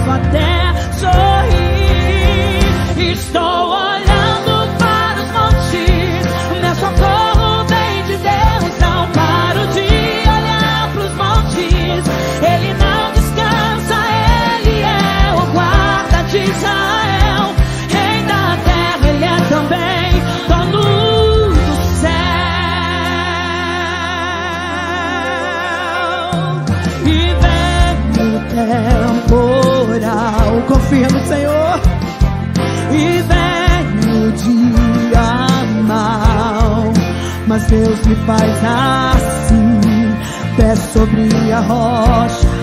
posso até sorrir. Estou olhando para os montes, meu socorro vem de Deus. Não paro de olhar para os montes, Ele não descansa, Ele é o guarda de Israel. Rei da terra, Ele é também dono do céu. E vem o temporal, confia no Senhor. E vem o dia mau, mas Deus me faz assim, pé sobre a rocha,